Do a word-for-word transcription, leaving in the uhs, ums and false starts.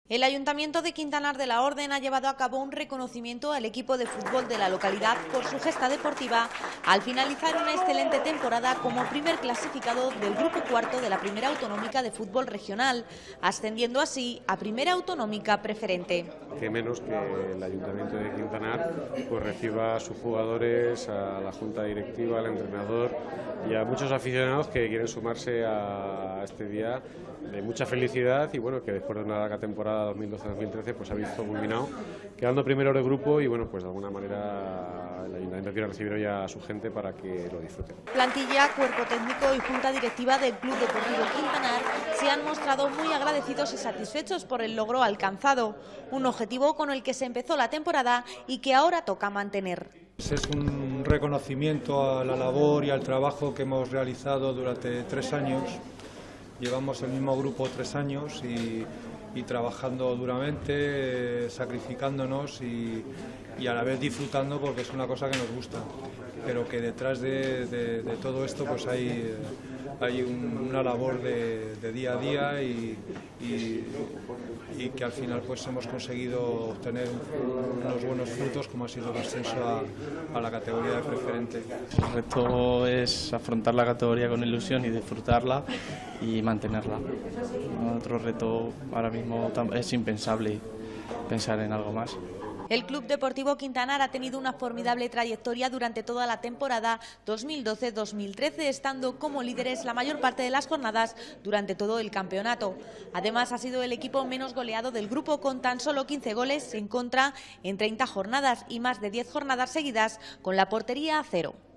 El Ayuntamiento de Quintanar de la Orden ha llevado a cabo un reconocimiento al equipo de fútbol de la localidad por su gesta deportiva al finalizar una excelente temporada como primer clasificado del Grupo Cuarto de la Primera Autonómica de Fútbol Regional, ascendiendo así a Primera Autonómica Preferente. Que menos que el Ayuntamiento de Quintanar pues reciba a sus jugadores, a la Junta Directiva, al entrenador y a muchos aficionados que quieren sumarse a este día de mucha felicidad y bueno, que después de una larga temporada dos mil doce dos mil trece pues ha visto culminado quedando primero de grupo y bueno, pues de alguna manera el Ayuntamiento quiere recibir hoy a su gente para que lo disfruten. Plantilla, cuerpo técnico y junta directiva del Club Deportivo Quintanar se han mostrado muy agradecidos y satisfechos por el logro alcanzado, un objetivo con el que se empezó la temporada y que ahora toca mantener. Es un reconocimiento a la labor y al trabajo que hemos realizado durante tres años. Llevamos el mismo grupo tres años y, y trabajando duramente, eh, sacrificándonos y, y a la vez disfrutando porque es una cosa que nos gusta. Pero que detrás de, de, de todo esto pues hay, hay un, una labor de, de día a día y, y, y que al final pues hemos conseguido obtener unos buenos frutos como ha sido el ascenso a, a la categoría de preferente. El reto es afrontar la categoría con ilusión y disfrutarla y mantenerla. Otro reto ahora mismo es impensable pensar en algo más. El Club Deportivo Quintanar ha tenido una formidable trayectoria durante toda la temporada dos mil doce dos mil trece, estando como líderes la mayor parte de las jornadas durante todo el campeonato. Además, ha sido el equipo menos goleado del grupo con tan solo quince goles en contra en treinta jornadas y más de diez jornadas seguidas con la portería a cero.